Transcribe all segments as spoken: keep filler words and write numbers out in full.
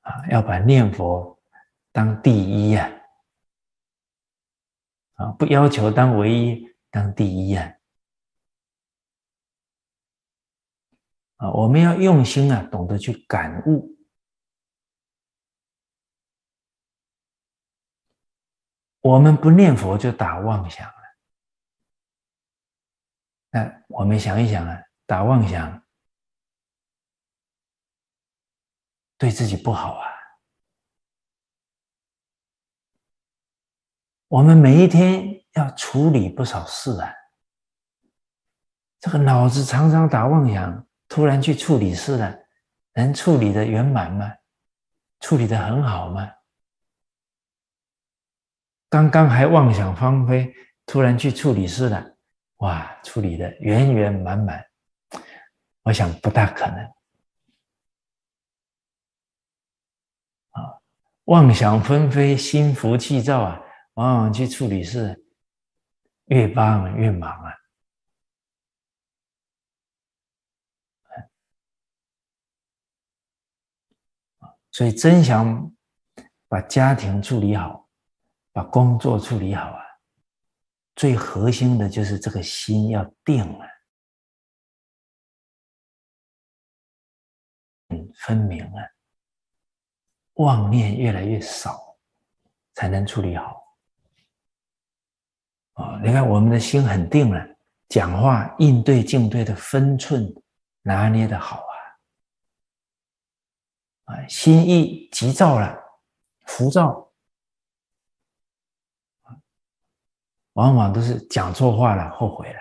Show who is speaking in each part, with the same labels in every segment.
Speaker 1: 啊，要把念佛当第一呀、啊，啊，不要求当唯一，当第一呀、啊，我们要用心啊，懂得去感悟。我们不念佛就打妄想了。那我们想一想啊，打妄想对自己不好啊。我们每一天要处理不少事啊，这个脑子常常打妄想，突然去处理事了，能处理得圆满吗？处理得很好吗？刚刚还妄想芳菲，突然去处理事了，哇，处理得圆圆满满，我想不大可能啊。妄想纷飞，心浮气躁啊，往往去处理事，越帮越忙啊。所以真想把家庭处理好，把工作处理好啊，最核心的就是这个心要定啊，嗯，分明啊，妄念越来越少，才能处理好啊。你看我们的心很定了，讲话应对进退的分寸拿捏的好啊，啊，心一急躁了，浮躁，往往都是讲错话了，后悔了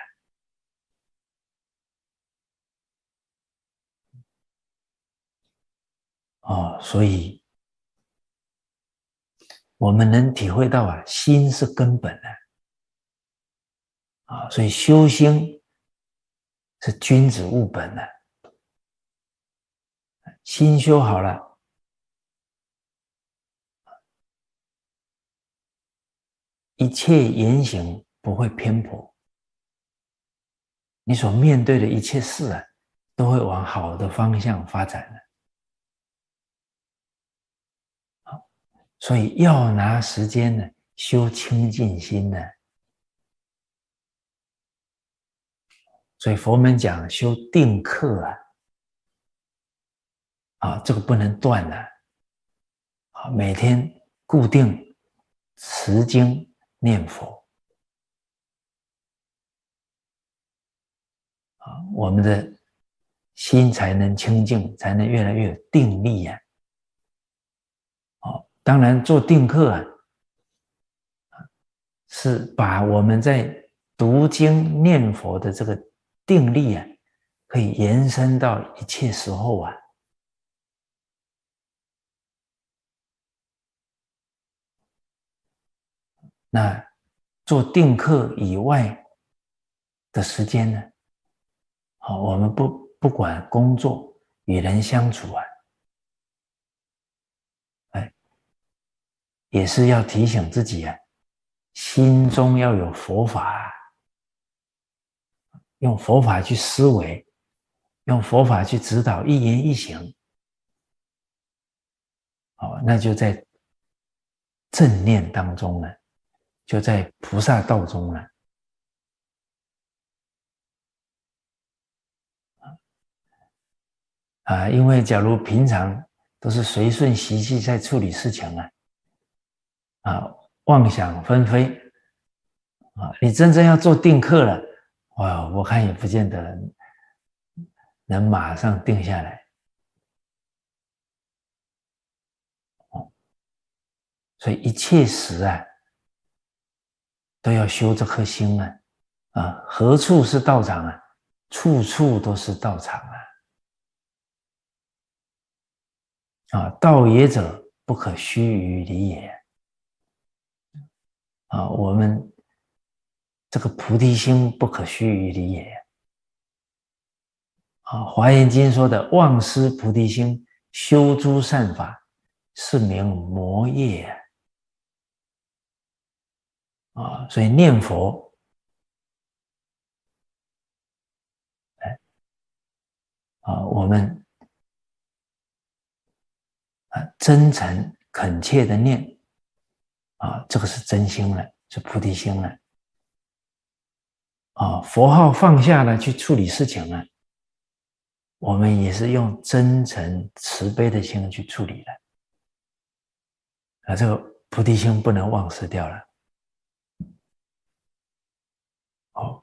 Speaker 1: 哦。所以我们能体会到啊，心是根本的啊，所以修心是君子务本的，心修好了，一切言行不会偏颇，你所面对的一切事啊，都会往好的方向发展的。所以要拿时间呢修清净心呢。所以佛门讲修定课啊，啊，这个不能断的啊，每天固定持经念佛啊，我们的心才能清净，才能越来越有定力啊。哦，当然做定课啊，是把我们在读经念佛的这个定力啊，可以延伸到一切时候啊。那做定课以外的时间呢？好，我们不不管工作与人相处啊，哎，也是要提醒自己啊，心中要有佛法，用佛法去思维，用佛法去指导一言一行，哦，那就在正念当中呢，就在菩萨道中了啊。因为假如平常都是随顺习气在处理事情啊，啊，妄想纷飞啊，你真正要做定课了，哇，我看也不见得能马上定下来。所以一切时啊，都要修这颗心啊！啊，何处是道场啊？处处都是道场啊！啊，道也者，不可虚于离也。啊，我们这个菩提心不可虚于离也。啊，《华严经》说的忘失菩提心，修诸善法，是名魔业啊！所以念佛，哎，啊，我们啊，真诚恳切的念啊，这个是真心了，是菩提心了。啊，佛号放下了去处理事情了，我们也是用真诚慈悲的心去处理的。啊，这个菩提心不能忘失掉了。好，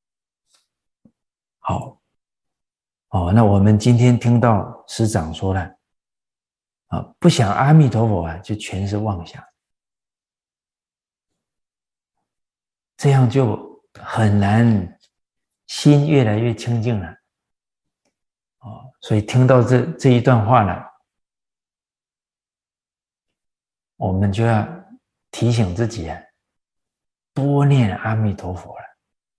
Speaker 1: 好，哦，那我们今天听到师长说了，啊，不想阿弥陀佛啊，就全是妄想，这样就很难心越来越清净了。哦，所以听到这这一段话呢，我们就要提醒自己啊，多念阿弥陀佛了。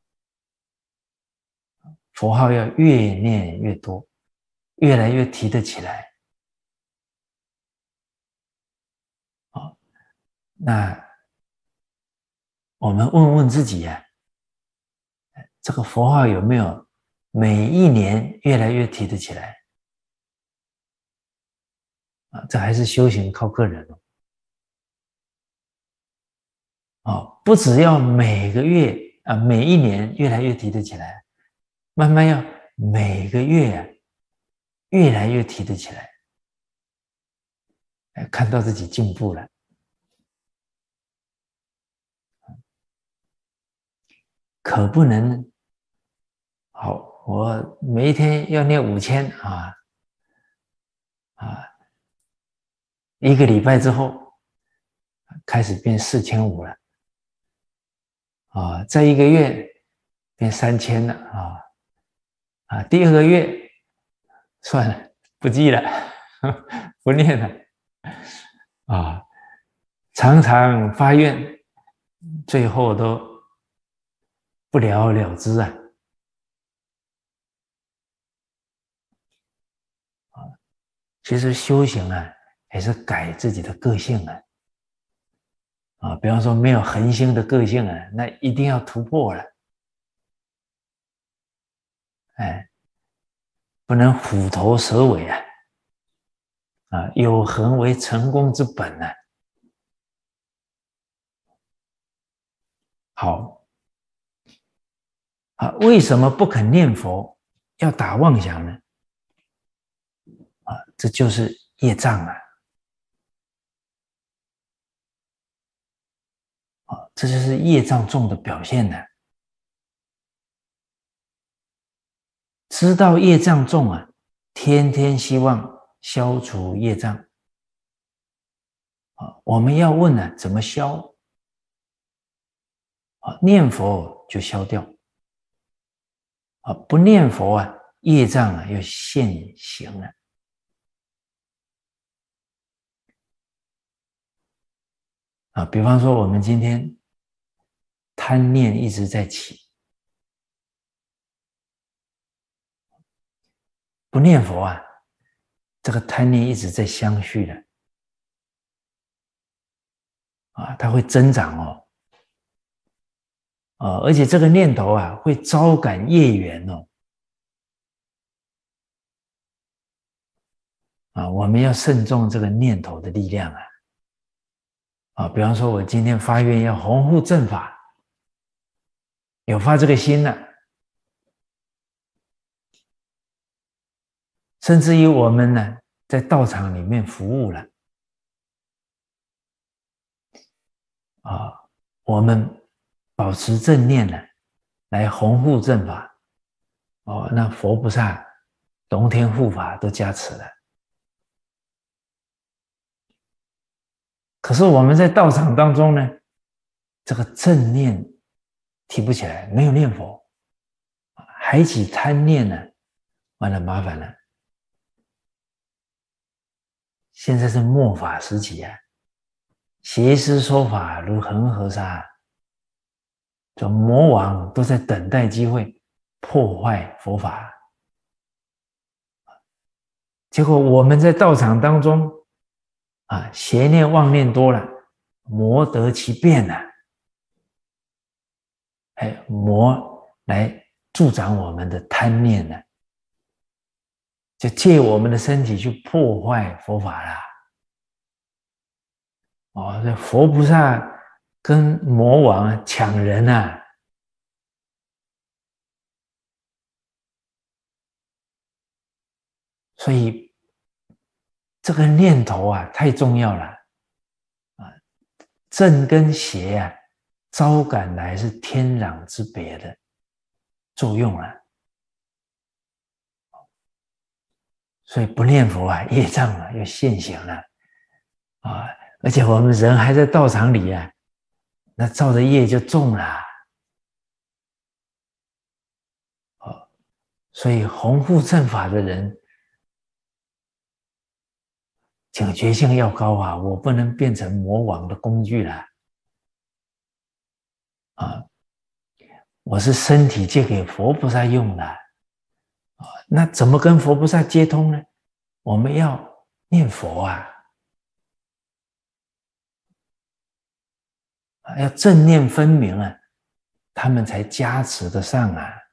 Speaker 1: 佛号要越念越多，越来越提得起来。哦，那我们问问自己啊，这个佛号有没有每一年越来越提得起来？啊，这还是修行靠个人哦。哦，不只要每个月啊，每一年越来越提得起来，慢慢要每个月啊，越来越提得起来，看到自己进步了。可不能，好，我每一天要念五千啊啊，一个礼拜之后开始变四千五了啊，再一个月变三千了啊啊，第二个月算了，不记了，不念了啊，常常发愿，最后都不了了之啊。其实修行啊，也是改自己的个性啊。啊，比方说没有恒心的个性啊，那一定要突破了。哎，不能虎头蛇尾啊！啊，有恒为成功之本啊。好，啊，为什么不肯念佛，要打妄想呢？啊，这就是业障啊！啊，这就是业障重的表现呢。知道业障重啊，天天希望消除业障。啊，我们要问呢、啊，怎么消？啊，念佛就消掉。啊，不念佛啊，业障啊又现行了。啊，比方说我们今天贪念一直在起，不念佛啊，这个贪念一直在相续的。啊，它会增长哦。啊，而且这个念头啊，会招感业缘哦。啊，我们要慎重这个念头的力量啊。啊，比方说我今天发愿要弘护正法，有发这个心了，甚至于我们呢，在道场里面服务了，啊，我们保持正念呢，来弘护正法，哦，那佛菩萨、龙天护法都加持了。可是我们在道场当中呢，这个正念提不起来，没有念佛，还起贪念呢，完了麻烦了。现在是末法时期啊，邪师说法如恒河沙，这魔王都在等待机会破坏佛法。结果我们在道场当中啊，邪念妄念多了，魔得其便了。哎，魔来助长我们的贪念呢，就借我们的身体去破坏佛法啦。 哦，这佛菩萨跟魔王抢人啊！所以这个念头啊，太重要了啊！正跟邪啊，招感来是天壤之别的作用啊！所以不念佛啊，业障啊又现行了啊！而且我们人还在道场里啊，那造的业就重了。哦，所以弘护正法的人，警觉性要高啊！我不能变成魔王的工具了啊！我是身体借给佛菩萨用的啊，那怎么跟佛菩萨接通呢？我们要念佛啊，要正念分明啊，他们才加持得上啊。